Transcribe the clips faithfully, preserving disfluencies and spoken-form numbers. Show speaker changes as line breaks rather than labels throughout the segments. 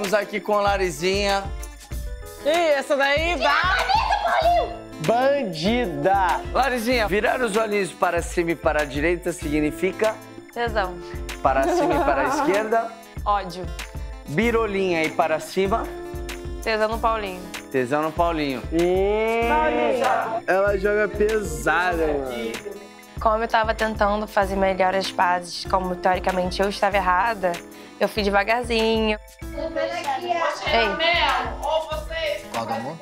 Estamos aqui com a Larizinha. Ih, essa daí dá... Bandida! Larizinha, virar os olhinhos para cima e para a direita significa...
Tesão.
Para cima e para a esquerda?
Ódio.
Birolinha e para cima?
Tesão no Paulinho.
Tesão no Paulinho.
E... Ela joga pesada, mano.
Como eu tava tentando fazer melhor as pazes, como teoricamente eu estava errada, eu fui devagarzinho. Ei.
Qual amor?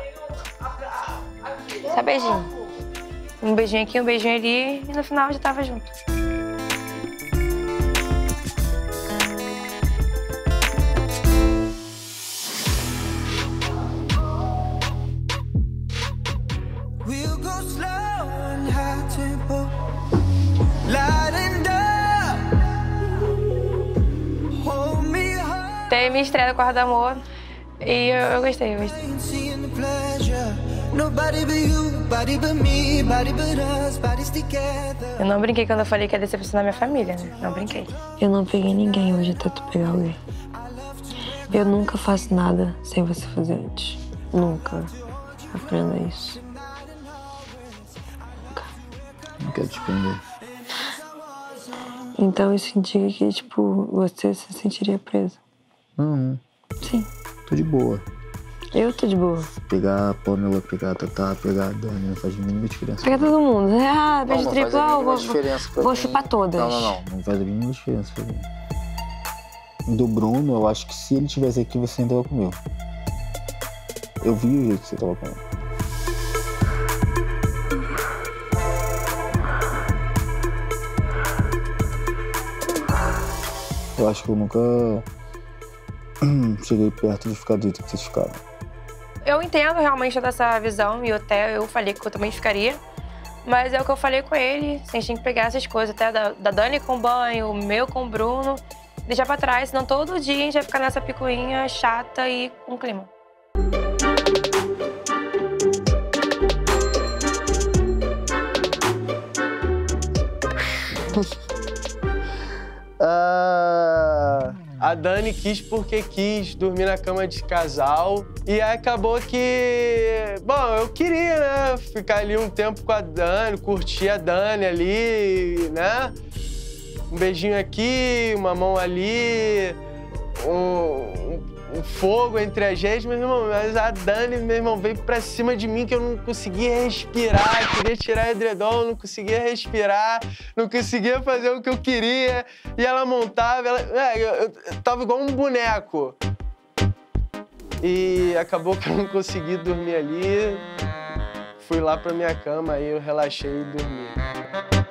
Só beijinho. Um beijinho aqui, um beijinho ali e no final já tava junto. Tem minha estreia do Quarto do Amor e eu, eu gostei, eu gostei. Eu não brinquei quando eu falei que ia decepcionar minha família, né? Não brinquei.
Eu não peguei ninguém hoje até tu pegar alguém. Eu nunca faço nada sem você fazer antes. Nunca. Aprenda isso. Nunca.
Não quero te prender.
Então isso indica que, tipo, você se sentiria presa.
Não,
Sim.
tô de boa.
Eu tô de boa.
Pegar a Pamela, pegar a Tatá, pegar a Dani, não faz a mínima diferença.
Pega todo mundo. Ah, beijo
não,
triplo,
não faz a
vou,
mínima
vou,
diferença pra
vou
mim.
chupar todas.
Não, não, não. Não faz a mínima diferença pra mim. Do Bruno, eu acho que se ele tivesse aqui, você ainda tava comigo. Eu vi o jeito que você tava com ele. Eu acho que eu nunca cheguei perto de ficar do jeito que vocês ficaram.
Eu entendo realmente dessa visão e até eu falei que eu também ficaria. Mas é o que eu falei com ele, a gente tem que pegar essas coisas, até da, da Dani com banho, o meu com o Bruno, deixar pra trás, senão todo dia a gente vai ficar nessa picuinha chata e com clima.
Ah, a Dani quis porque quis dormir na cama de casal. E aí acabou que... Bom, eu queria, né? Ficar ali um tempo com a Dani, curtir a Dani ali, né? Um beijinho aqui, uma mão ali, um, um, um fogo entre a gente, meu irmão. Mas a Dani, meu irmão, veio pra cima de mim que eu não conseguia respirar. Queria tirar o edredom, não conseguia respirar, não conseguia fazer o que eu queria. E ela montava, ela, é, eu, eu, eu tava igual um boneco. E acabou que eu não consegui dormir ali. Fui lá pra minha cama, aí eu relaxei e dormi.